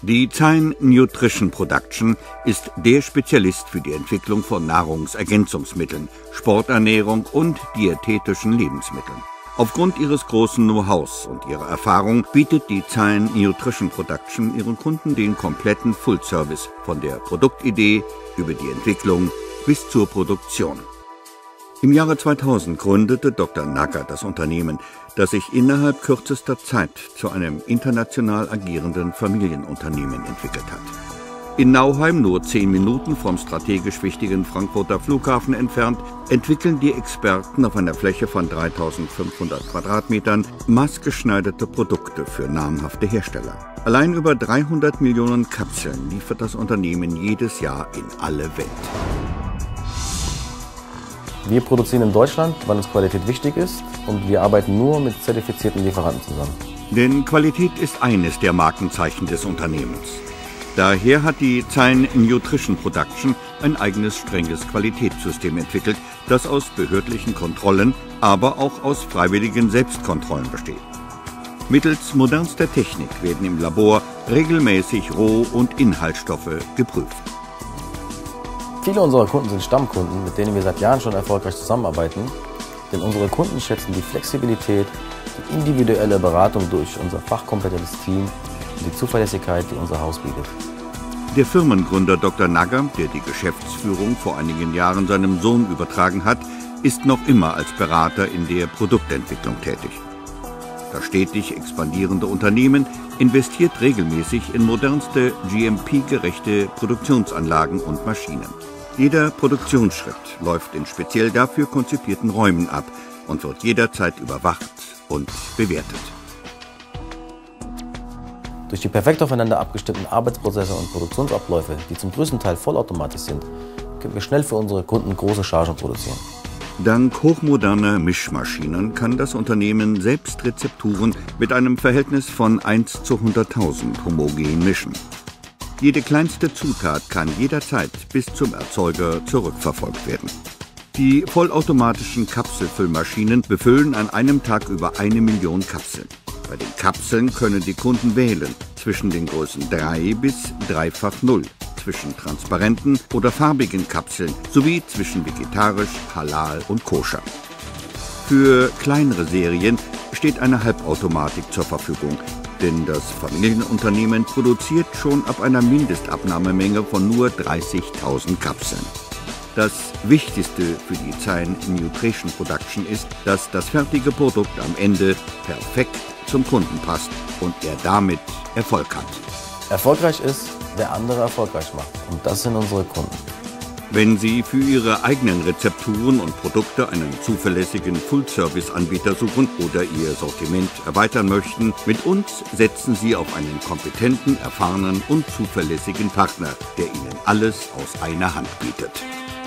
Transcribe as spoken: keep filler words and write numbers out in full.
Die Zein Nutrition Production ist der Spezialist für die Entwicklung von Nahrungsergänzungsmitteln, Sporternährung und diätetischen Lebensmitteln. Aufgrund ihres großen Know-hows und ihrer Erfahrung bietet die Zein Nutrition Production ihren Kunden den kompletten Full-Service von der Produktidee über die Entwicklung bis zur Produktion. Im Jahre zweitausend gründete Doktor Nagger das Unternehmen, das sich innerhalb kürzester Zeit zu einem international agierenden Familienunternehmen entwickelt hat. In Nauheim, nur zehn Minuten vom strategisch wichtigen Frankfurter Flughafen entfernt, entwickeln die Experten auf einer Fläche von dreitausendfünfhundert Quadratmetern maßgeschneiderte Produkte für namhafte Hersteller. Allein über dreihundert Millionen Kapseln liefert das Unternehmen jedes Jahr in alle Welt. Wir produzieren in Deutschland, weil uns Qualität wichtig ist, und wir arbeiten nur mit zertifizierten Lieferanten zusammen. Denn Qualität ist eines der Markenzeichen des Unternehmens. Daher hat die Zein Nutrition Production ein eigenes strenges Qualitätssystem entwickelt, das aus behördlichen Kontrollen, aber auch aus freiwilligen Selbstkontrollen besteht. Mittels modernster Technik werden im Labor regelmäßig Roh- und Inhaltsstoffe geprüft. Viele unserer Kunden sind Stammkunden, mit denen wir seit Jahren schon erfolgreich zusammenarbeiten, denn unsere Kunden schätzen die Flexibilität, die individuelle Beratung durch unser fachkompetentes Team und die Zuverlässigkeit, die unser Haus bietet. Der Firmengründer Doktor Nagger, der die Geschäftsführung vor einigen Jahren seinem Sohn übertragen hat, ist noch immer als Berater in der Produktentwicklung tätig. Das stetig expandierende Unternehmen investiert regelmäßig in modernste G M P-gerechte Produktionsanlagen und Maschinen. Jeder Produktionsschritt läuft in speziell dafür konzipierten Räumen ab und wird jederzeit überwacht und bewertet. Durch die perfekt aufeinander abgestimmten Arbeitsprozesse und Produktionsabläufe, die zum größten Teil vollautomatisch sind, können wir schnell für unsere Kunden große Chargen produzieren. Dank hochmoderner Mischmaschinen kann das Unternehmen selbst Rezepturen mit einem Verhältnis von eins zu hunderttausend homogen mischen. Jede kleinste Zutat kann jederzeit bis zum Erzeuger zurückverfolgt werden. Die vollautomatischen Kapselfüllmaschinen befüllen an einem Tag über eine Million Kapseln. Bei den Kapseln können die Kunden wählen zwischen den Größen drei bis dreifach null, zwischen transparenten oder farbigen Kapseln sowie zwischen vegetarisch, halal und koscher. Für kleinere Serien steht eine Halbautomatik zur Verfügung, denn das Familienunternehmen produziert schon ab einer Mindestabnahmemenge von nur dreißigtausend Kapseln. Das Wichtigste für die Zein Nutrition Production ist, dass das fertige Produkt am Ende perfekt zum Kunden passt und er damit Erfolg hat. Erfolgreich ist, wer andere erfolgreich macht, und das sind unsere Kunden. Wenn Sie für Ihre eigenen Rezepturen und Produkte einen zuverlässigen Full-Service-Anbieter suchen oder Ihr Sortiment erweitern möchten, mit uns setzen Sie auf einen kompetenten, erfahrenen und zuverlässigen Partner, der Ihnen alles aus einer Hand bietet.